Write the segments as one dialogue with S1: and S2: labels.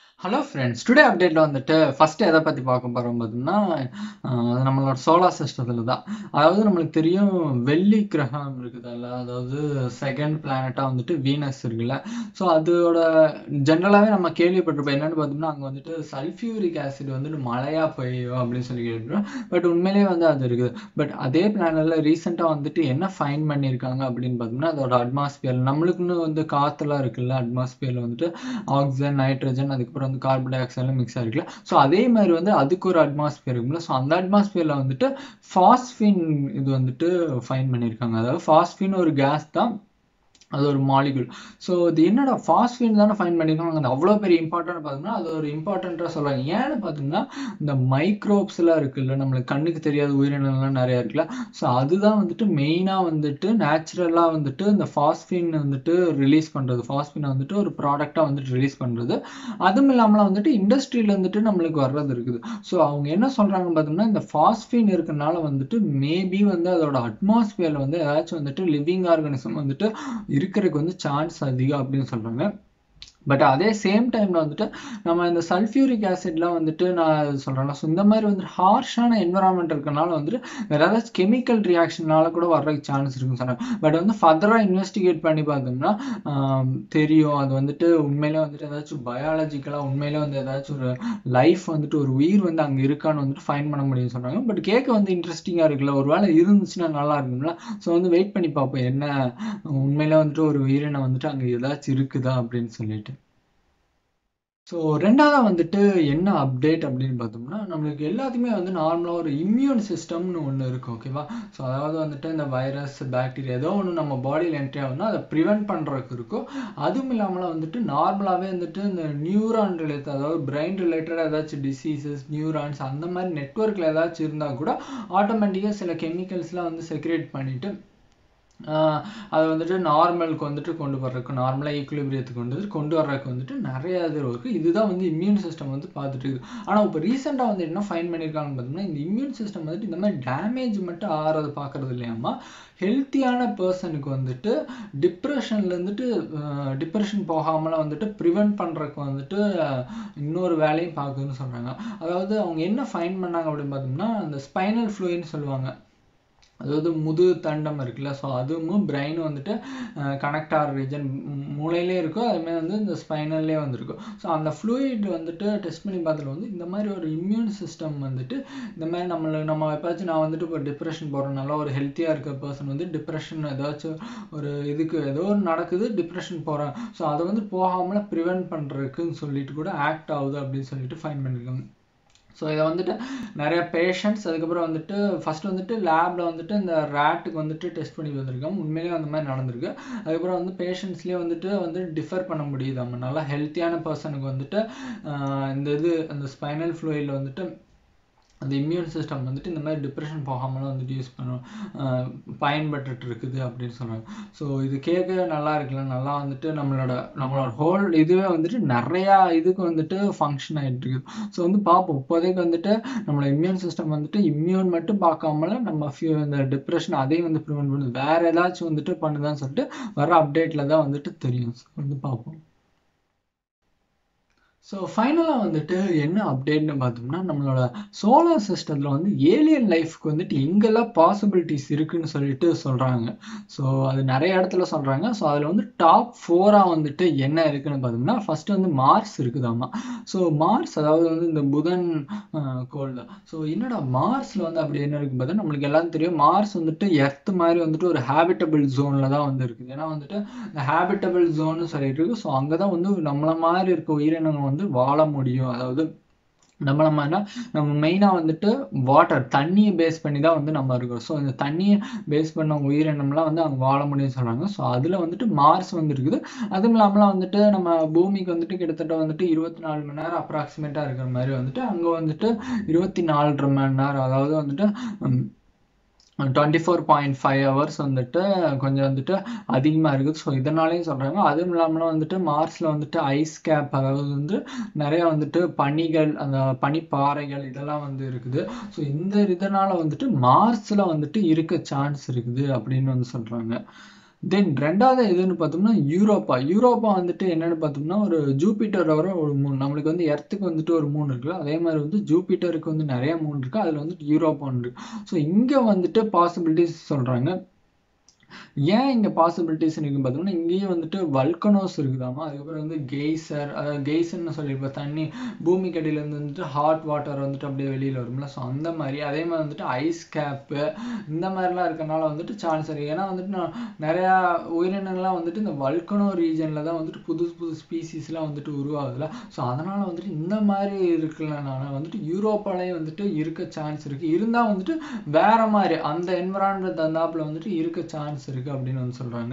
S1: Hello friends, today அப்டேட்ல வந்துட்டு first எதை பத்தி பார்க்க போறோம் பார்த்தோம்னா, நம்மளோட சோலார் சிஸ்டத்துல தான். அதாவது நம்மளுக்கு தெரியும் வெள்ளி கிரகம் இருக்குதுல்ல, அதாவது செகண்ட் பிளானட்டா வந்துட்டு வீனஸ் இருக்குல்ல. ஸோ அதோட ஜென்ரலாகவே நம்ம கேள்விப்பட்டிருப்போம். என்னன்னு பார்த்தோம்னா, அங்கே வந்துட்டு சல்ஃபியூரிக் ஆசிட் வந்துட்டு மழையா பெய்யும் அப்படின்னு சொல்லி கேள்விப்பட்டோம். பட் உண்மையிலேயே வந்து அது இருக்குது. பட் அதே பிளானட்ல ரீசெண்டாக வந்துட்டு என்ன ஃபைண்ட் பண்ணியிருக்காங்க அப்படின்னு பார்த்தோம்னா, அதோட அட்மாஸ்பியர் நம்மளுக்குன்னு வந்து காற்றுலாம் இருக்குல்ல, அட்மாஸ்பியர்ல வந்துட்டு ஆக்சிஜன், நைட்ரஜன், அதுக்கப்புறம் வந்து கார்பன் டை ஆக்சைடு மிக்ஸ் ஆகிருக்குல்ல. ஸோ அதே மாதிரி வந்து அதுக்கு ஒரு அட்மாஸ்பியர் இருக்குல்ல. ஸோ அந்த அட்மாஸ்பியர்ல வந்துட்டு ஃபாஸ்பின் இது வந்துட்டு ஃபைன் பண்ணியிருக்காங்க. அதாவது ஃபாஸ்பின் ஒரு கேஸ் தான், அது ஒரு மாலிகுல். ஸோ இது என்னடா ஃபாஸ்பின் தானே ஃபைன் பண்ணியிருக்காங்க, அது அவ்வளோ பெரிய இம்பார்ட்டன்ட் பார்த்தோம்னா அது ஒரு இம்பார்ட்டண்ட்டாக சொல்கிறாங்க. ஏன்னு பார்த்தீங்கன்னா, இந்த மைக்ரோப்ஸ்லாம் இருக்குல்ல, நம்மளுக்கு கண்ணுக்கு தெரியாத உயிரினங்கள்லாம் நிறையா இருக்குல்ல. ஸோ அதுதான் வந்துட்டு மெயினாக வந்துட்டு நேச்சுரலாக வந்துட்டு இந்த ஃபாஸ்பின் வந்துட்டு ரிலீஸ் பண்ணுறது, ஃபாஸ்பினை வந்துட்டு ஒரு ப்ராடக்டாக வந்துட்டு ரிலீஸ் பண்ணுறது. அதுவும் இல்லாமல் வந்துட்டு இண்டஸ்ட்ரியில் வந்துட்டு நம்மளுக்கு வர்றது இருக்குது. ஸோ அவங்க என்ன சொல்கிறாங்கன்னு பார்த்தோம்னா, இந்த ஃபாஸ்பின் இருக்கிறனால வந்துட்டு மேபி வந்து அதோட அட்மாஸ்பியரில் வந்து ஏதாச்சும் வந்துட்டு லிவிங் ஆர்கானிசம் வந்துட்டு இருக்கிறதுக்கு வந்து சான்ஸ் அதிகம் அப்படின்னு சொல்றாங்க. பட் அதே சேம் டைம்ல வந்துட்டு நம்ம இந்த சல்ஃபியூரிக் ஆசிட்லாம் வந்துட்டு நான் சொல்றேன். ஸோ இந்த மாதிரி வந்துட்டு ஹார்ஷான என்வரான்மெண்ட் இருக்கனால வந்துட்டு வேற ஏதாச்சும் கெமிக்கல் ரியாக்ஷனால கூட வர்றதுக்கு சான்ஸ் இருக்குன்னு சொன்னாங்க. பட் வந்து ஃபர்தராக இன்வெஸ்டிகேட் பண்ணி பார்த்தோம்னா தெரியும் அது வந்துட்டு உண்மையிலே வந்துட்டு ஏதாச்சும் பயாலஜிக்கலாக உண்மையிலே வந்து ஏதாச்சும் ஒரு லைஃப் வந்துட்டு ஒரு உயிர் வந்து அங்கே இருக்கான்னு வந்துட்டு ஃபைன் பண்ண முடியும்னு சொன்னாங்க. பட் கேட்க வந்து இன்ட்ரெஸ்டிங்காக இருக்குல்ல, ஒரு வேளை இருந்துச்சுன்னா நல்லா இருக்கும்ல. ஸோ வந்து வெயிட் பண்ணி பார்ப்போம் என்ன உண்மையிலே வந்துட்டு ஒரு உயிரினம் வந்துட்டு அங்கே ஏதாச்சும் இருக்குதா அப்படின்னு சொல்லிட்டு. ஸோ ரெண்டாவதாக வந்துட்டு என்ன அப்டேட் அப்படின்னு பார்த்தோம்னா, நம்மளுக்கு எல்லாத்துக்குமே வந்து நார்மலாக ஒரு இம்யூன் சிஸ்டம்னு ஒன்று இருக்கும், ஓகேவா. ஸோ அதாவது வந்துட்டு இந்த வைரஸ், பாக்டீரியா ஏதோ ஒன்று நம்ம பாடியில் என்ட்ரி ஆகுதுன்னா அதை ப்ரிவென்ட் பண்ணுறதுக்கு இருக்கும். அதுவும் இல்லாமல் வந்துட்டு நார்மலாகவே வந்துட்டு இந்த நியூரான் ரிலேட்டட், அதாவது பிரெயின் ரிலேட்டடாக ஏதாச்சும் டிசீசஸ், நியூரான்ஸ் அந்த மாதிரி நெட்ஒர்க்கில் ஏதாச்சும் இருந்தால் கூட ஆட்டோமேட்டிக்காக சில கெமிக்கல்ஸ்லாம் வந்து செக்ரேட் பண்ணிவிட்டு அது வந்துட்டு நார்மலுக்கு வந்துட்டு கொண்டு வர்றதுக்கு, நார்மலாக ஈக்குலிபிரியத்துக்கு கொண்டு வர்றதுக்கு வந்துட்டு நிறைய இது இருக்குது. இதுதான் வந்து இம்யூன் சிஸ்டம் வந்து பார்த்துட்டு இருக்குது. ஆனால் இப்போ ரீசெண்டாக வந்து என்ன ஃபைன் பண்ணியிருக்காங்கன்னு பார்த்தோம்னா, இந்த இம்யூன் சிஸ்டம் வந்துட்டு இந்த மாதிரி டேமேஜ் மட்டும் ஆகிறத பார்க்கறது இல்லையாமா, ஹெல்த்தியான பர்சனுக்கு வந்துட்டு டிப்ரெஷன் போகாமலாம் வந்துட்டு ப்ரிவென்ட் பண்ணுறதுக்கு வந்துட்டு இன்னொரு வேலையும் பார்க்குதுன்னு சொல்கிறாங்க. அதாவது அவங்க என்ன ஃபைன் பண்ணாங்க அப்படின்னு பார்த்தோம்னா, அந்த ஸ்பைனல் ஃப்ளூயின்னு சொல்லுவாங்க, அதாவது முது தண்டம் இருக்குல்ல. ஸோ அதுவும் பிரெயின் வந்துட்டு கனெக்ட் ஆகிற ரீஜன் மூளையிலே இருக்கும், அதுமாதிரி வந்து இந்த ஸ்பைனல்லே வந்துருக்கும். ஸோ அந்த ஃப்ளூயிட் வந்துட்டு டெஸ்ட் பண்ணி பார்த்ததுல வந்து இந்த மாதிரி ஒரு இம்யூன் சிஸ்டம் வந்துட்டு இந்த மாதிரி நம்ம எப்பாச்சும் நான் வந்துட்டு இப்போ டிப்ரெஷன் போகிறோம், நல்லா ஒரு ஹெல்த்தியாக இருக்க பர்சன் வந்து டிப்ரெஷன் ஏதாச்சும் ஒரு இதுக்கு ஏதோ ஒரு நடக்குது, டிப்ரெஷன் போகிறேன், ஸோ அதை வந்து போகாமல் ப்ரிவென்ட் பண்ணுறதுக்குன்னு சொல்லிட்டு கூட ஆக்ட் ஆகுது அப்படின்னு சொல்லிட்டு ஃபைன் பண்ணியிருக்காங்க. ஸோ இதை வந்துட்டு நிறைய பேஷண்ட்ஸ், அதுக்கப்புறம் வந்துட்டு ஃபர்ஸ்ட் வந்துட்டு லேபில் வந்துட்டு இந்த ரேட்டுக்கு வந்துட்டு டெஸ்ட் பண்ணி வந்திருக்கோம், உண்மையிலேயே அந்த மாதிரி நடந்திருக்கு. அதுக்கப்புறம் வந்து பேஷண்ட்ஸ்லேயே வந்துட்டு டிஃபர் பண்ண முடியுது. நம்ம நல்லா ஹெல்த்தியான பர்சனுக்கு வந்துட்டு அந்த ஸ்பைனல் ஃப்ளூயிடில் வந்துட்டு அந்த இம்யூன் சிஸ்டம் வந்துட்டு இந்த மாதிரி டிப்ரெஷன் போகாமலாம் வந்துட்டு யூஸ் பயன்பட்டு இருக்குது அப்படின்னு சொல்கிறாங்க. ஸோ இது கேட்க நல்லா இருக்குல்ல, நல்லா வந்துட்டு நம்மளோட ஹோல் இதுவே வந்துட்டு நிறையா இதுக்கு வந்துட்டு ஃபங்க்ஷன் ஆகிட்டு இருக்குது. ஸோ வந்து பார்ப்போம். இப்போதைக்கு வந்துட்டு நம்மளோட இம்யூன் சிஸ்டம் வந்துட்டு இம்யூன் மட்டும் பார்க்காமல நம்ம இந்த டிப்ரெஷன் அதையும் வந்து ப்ரிவென்ட் பண்ணுது, வேற ஏதாச்சும் வந்துட்டு பண்ணுதான்னு சொல்லிட்டு வர அப்டேட்டில் தான் வந்துட்டு தெரியும். வந்து பார்ப்போம். ஸோ ஃபைனலாக வந்துட்டு என்ன அப்டேட்னு பார்த்தோம்னா, நம்மளோட சோலார் சிஸ்டத்தில் வந்து ஏலியன் லைஃப்க்கு வந்துட்டு எங்கெல்லாம் பாசிபிலிட்டிஸ் இருக்குன்னு சொல்லிட்டு சொல்கிறாங்க. ஸோ அது நிறைய இடத்துல சொல்கிறாங்க. ஸோ அதில் வந்து டாப் 4 வந்துட்டு என்ன இருக்குன்னு பார்த்தோம்னா, ஃபர்ஸ்ட் வந்து மார்ஸ் இருக்குதாமா. ஸோ மார்ஸ் அதாவது வந்து இந்த புதன் கோள் தான். ஸோ என்னடா மார்ஸில் வந்து அப்படி என்ன இருக்குன்னு பார்த்தா, நம்மளுக்கு எல்லாம் தெரியும் மார்ஸ் வந்துட்டு எர்த் மாதிரி வந்துட்டு ஒரு ஹேபிட்டபிள் ஜோனில் தான் வந்து இருக்குது. ஏன்னா வந்துட்டு இந்த ஹேபிட்டபிள் ஜோன்னு சொல்லிட்டு இருக்கு. ஸோ அங்கே தான் வந்து நம்மள மாதிரி இருக்க உயிரினங்கள் வந்து வாழ முடியும். அதாவது நம்மள மாதிரினா நம்ம மெயினாக வந்துட்டு வாட்டர், தண்ணியை பேஸ் பண்ணி தான் வந்து நம்ம இருக்கோம். ஸோ இந்த தண்ணியை பேஸ் பண்ண உயிரினம்லாம் வந்து அங்கே வாழ முடியும்னு சொல்கிறாங்க. ஸோ அதில் வந்துட்டு மார்ஸ் வந்து இருக்குது. அதுவும் இல்லாமலாம் வந்துட்டு நம்ம பூமிக்கு வந்துட்டு கிட்டத்தட்ட வந்துட்டு 24 மணி நேரம் அப்ராக்சிமேட்டாக இருக்கிற மாதிரி வந்துட்டு அங்கே வந்துட்டு 24.5 மணி நேரம், அதாவது வந்துட்டு 24.5 hours வந்துட்டு கொஞ்சம் வந்துட்டு அதிகமாக இருக்குது. ஸோ இதனாலேயும் சொல்கிறாங்க. அதுவும் இல்லாமல் வந்துட்டு மார்ஸில் வந்துட்டு ஐஸ் கேப், அதாவது வந்து நிறையா வந்துட்டு பனிகள், அந்த பனிப்பாறைகள் இதெல்லாம் வந்து இருக்குது. ஸோ இதனால் வந்துட்டு மார்ஸில் வந்துட்டு இருக்க சான்ஸ் இருக்குது அப்படின்னு வந்து சொல்கிறாங்க. தென் ரெண்டாவது எதுன்னு பார்த்தோம்னா யூரோப்பா வந்துட்டு என்னன்னு பார்த்தோம்னா ஒரு ஜூபிட்டர் வர ஒரு மூன். நம்மளுக்கு வந்து எர்த்துக்கு வந்துட்டு ஒரு மூன் இருக்கு, அதே மாதிரி வந்து ஜூபிட்டருக்கு வந்து நிறைய மூன் இருக்கு, அதுல வந்துட்டு யூரோப்பா ஒன்று இருக்கு. ஸோ இங்க வந்துட்டு பாசிபிலிட்டிஸ் சொல்றாங்க. ஏன் இங்க பாசிபிலிட்டிஸ் இருக்குன்னு பார்த்தோம்னா இங்கேயும் வந்துட்டு வல்கனோஸ் இருக்குதாமா, அதுக்கப்புறம் வந்து கெய்சர், அதாவது கெய்சர்னு சொல்லியிருப்போம், தண்ணி பூமிக்கு அடியிலேருந்து வந்துட்டு ஹாட் வாட்டர் வந்துட்டு அப்படியே வெளியில் வரும்ல. ஸோ அந்த மாதிரி அதே மாதிரி வந்துட்டு ஐஸ் கேப்பு இந்த மாதிரிலாம் இருக்கனால வந்துட்டு சான்ஸ் இருக்குது. ஏன்னா வந்துட்டு நான் நிறையா உயிரினங்கள்லாம் வந்துட்டு இந்த வல்கனோ ரீஜனில் தான் வந்துட்டு புது புது ஸ்பீசிஸ்லாம் வந்துட்டு உருவாகுதுல. ஸோ அதனால் வந்துட்டு இந்த மாதிரி இருக்கிறனால வந்துட்டு யூரோப்பாலேயே வந்துட்டு இருக்க சான்ஸ் இருக்குது. இருந்தால் வந்துட்டு வேற மாதிரி அந்த என்விரான்மெண்ட் தந்தாப்புல வந்துட்டு இருக்க சான்ஸ் இருக்கு அப்படின்னு வந்து சொல்றாங்க.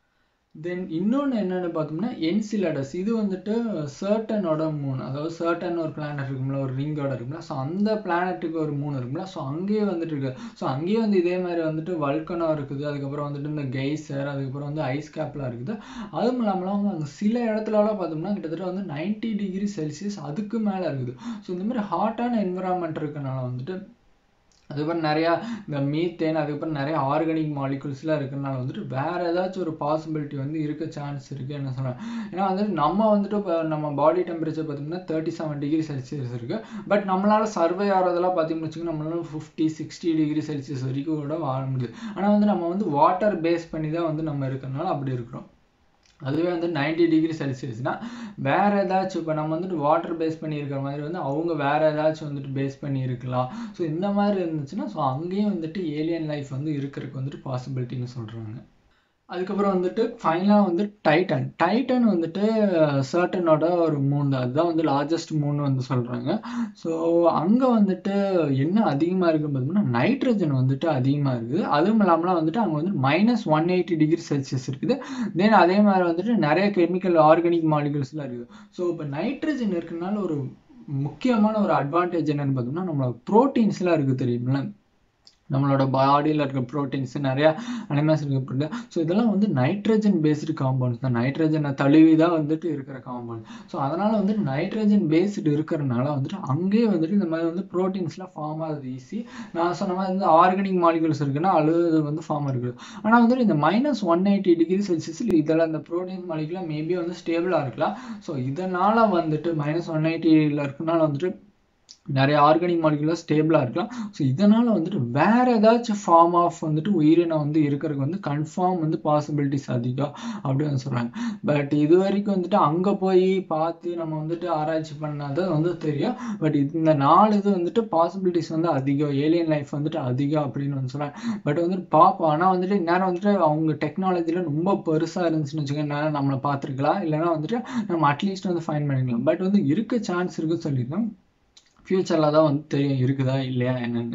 S1: தென் இன்னொன்று என்னன்னு பார்த்தோம்னா என்சிலடஸ், இது வந்துட்டு சர்டனோட மூன், அதாவது சர்டன் ஒரு பிளானட் இருக்கும்ல, ஒரு ரிங்கோட இருக்கும்ல. ஸோ அந்த பிளானட்டுக்கு ஒரு மூன் இருக்கும்ல. ஸோ அங்கேயே வந்துட்டு இருக்கு. ஸோ அங்கேயே வந்து இதே மாதிரி வந்துட்டு வல்கனோ இருக்குது, அதுக்கப்புறம் வந்துட்டு இந்த கெய்சர், அதுக்கப்புறம் வந்து ஐஸ் கேப்லாம் இருக்குது. அதுவும் இல்லாமல் வந்து அங்கே சில இடத்துலலாம் பார்த்தோம்னா கிட்டத்தட்ட வந்து 90 டிகிரி செல்சியஸ் அதுக்கு மேலே இருக்குது. ஸோ இந்த மாதிரி ஹாட்டான என்விரான்மெண்ட் இருக்கனால வந்துட்டு அதுக்கப்புறம் நிறையா இந்த மீத்தேன், அதுக்கப்புறம் நிறைய ஆர்கானிக் மாலிகுல்ஸ்லாம் இருக்கிறனால வந்துட்டு வேற ஏதாச்சும் ஒரு பாசிபிலிட்டி வந்து இருக்க சான்ஸ் இருக்கு என்ன சொல்றேன். ஏன்னா வந்துட்டு நம்ம வந்துட்டு இப்போ நம்ம பாடி டெம்பரேச்சர் பார்த்தீங்கன்னா 37 டிகிரி செல்சியஸ் இருக்கு. பட் நம்மளால சர்வே ஆகிறதெல்லாம் பார்த்தீங்கன்னு வச்சுக்கோங்க, நம்மளால 50-60 டிகிரி செல்சியஸ் வரைக்கும் கூட வாழ முடியுது. ஆனால் வந்து நம்ம வந்து வாட்டர் பேஸ் பண்ணி தான் வந்து நம்ம இருக்கிறனால அப்படி இருக்கிறோம். அதுவே வந்து 90 டிகிரி செல்சியஸ்னா வேற ஏதாச்சும் இப்போ நம்ம வந்துட்டு வாட்டர் பேஸ் பண்ணி இருக்கிற மாதிரி வந்து அவங்க வேற ஏதாச்சும் வந்துட்டு பேஸ் பண்ணி இருக்கலாம். ஸோ இந்த மாதிரி இருந்துச்சுன்னா ஸோ அங்கேயும் வந்துட்டு ஏலியன் லைஃப் வந்து இருக்கிறதுக்கு வந்துட்டு பாசிபிலிட்டின்னு சொல்றாங்க. அதுக்கப்புறம் வந்துட்டு ஃபைனலாக வந்து டைட்டன் வந்துட்டு சர்டனோட ஒரு மூன் தான், அதுதான் வந்து லார்ஜஸ்ட் மூன் வந்து சொல்கிறாங்க. ஸோ அங்கே வந்துட்டு என்ன அதிகமாக இருக்குன்னு பார்த்தோம்னா நைட்ரஜன் வந்துட்டு அதிகமாக இருக்குது. அதுவும் இல்லாமல் வந்துட்டு அங்கே வந்து -180 டிகிரி செல்சியஸ் இருக்குது. தென் அதே மாதிரி வந்துட்டு நிறைய கெமிக்கல் ஆர்கானிக் மாலிகுல்ஸ்லாம் இருக்குது. ஸோ இப்போ நைட்ரஜன் இருக்கிறதுனால ஒரு முக்கியமான ஒரு அட்வான்டேஜ் என்னன்னு பார்த்தோம்னா நம்மளோட ப்ரோட்டீன்ஸ்லாம் இருக்குது தெரியுமில்ல, நம்மளோட பாடியில் இருக்க ப்ரோட்டீன்ஸ் நிறையா அனிமல்ஸ் இருக்கு. ஸோ இதெல்லாம் வந்து நைட்ரஜன் பேஸ்டு காம்பவுண்ட்ஸ் தான், நைட்ரஜனை தழுவி தான் வந்துட்டு இருக்கிற காம்பவுண்ட். ஸோ அதனால் வந்துட்டு நைட்ரஜன் பேஸ்டு இருக்கிறதுனால வந்துட்டு அங்கேயே வந்துட்டு இந்த மாதிரி வந்து ப்ரோட்டீன்ஸ்லாம் ஃபார்ம் ஆகுது ஈஸி. நான் சொன்ன மாதிரி வந்து ஆர்கானிக் மாலிகுல்ஸ் இருக்குன்னா அது வந்து ஃபார்ம் இருக்குது. ஆனால் வந்துட்டு இந்த -180 டிகிரி செல்சியஸில் இதெல்லாம் இந்த ப்ரோட்டீன் மாலிகுலாம் மேபி வந்து ஸ்டேபிளாக இருக்கலாம். ஸோ இதனால் வந்துட்டு -180 இருக்கனால வந்துட்டு நிறைய ஆர்கானிக் மாலிகுலாம் ஸ்டேபிளாக இருக்கலாம். ஸோ இதனால் வந்துட்டு வேற ஏதாச்சும் ஃபார்ம் ஆஃப் வந்துட்டு உயிரினம் வந்து இருக்கிறதுக்கு வந்து கன்ஃபார்ம் வந்து பாசிபிலிட்டிஸ் அதிகம் அப்படின்னு சொல்கிறாங்க. பட் இது வரைக்கும் வந்துட்டு அங்கே போய் பார்த்து நம்ம வந்துட்டு ஆராய்ச்சி பண்ணாத வந்து தெரியும். பட் இந்த 4 இது வந்துட்டு பாசிபிலிட்டிஸ் வந்து அதிகம், ஏலியன் லைஃப் வந்துட்டு அதிகம் அப்படின்னு வந்து சொல்கிறாங்க. பட் வந்துட்டு பார்ப்போம். ஆனால் வந்துட்டு இந்நேரம் வந்துட்டு அவங்க டெக்னாலஜியில் ரொம்ப பெருசாக இருந்துச்சுன்னு வச்சுக்கோங்க, நம்மளை பார்த்துருக்கலாம், இல்லைன்னா வந்துட்டு நம்ம அட்லீஸ்ட் வந்து ஃபைன் பண்ணிக்கலாம். பட் வந்து இருக்க சான்ஸ் இருக்குன்னு சொல்லியிருக்கோம். ஃப்யூச்சரில் தான் வந்து தெரியும் இருக்குதா இல்லையா என்னென்னு.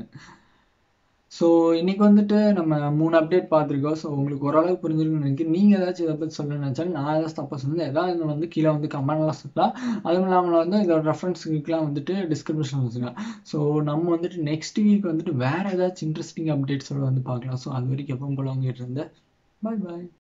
S1: ஸோ இன்றைக்கி வந்துட்டு நம்ம 3 அப்டேட் பார்த்துருக்கோம். ஸோ உங்களுக்கு ஓரளவுக்கு புரிஞ்சிருக்குன்னு நினைக்கிறேன். நீங்கள் ஏதாச்சும் இதை பற்றி சொல்லணும்னு நினச்சாலும் நான் ஏதாச்சும் தப்பாக சொன்னது எதாவது வந்து கீழே வந்து கமெண்ட்லாம் சொல்லலாம். அதுவும் இல்லாமல் வந்து இதோட ரெஃபரன்ஸுக்கெலாம் வந்துட்டு டிஸ்கிரிப்ஷன் வச்சுக்கலாம். ஸோ நம்ம வந்துட்டு நெக்ஸ்ட் வீக் வந்துட்டு வேறு ஏதாச்சும் இன்ட்ரெஸ்டிங் அப்டேட்ஸோடு வந்து பார்க்கலாம். ஸோ அது வரைக்கும் எப்பவும் போல உங்ககிட்ட இருந்தேன். பாய்.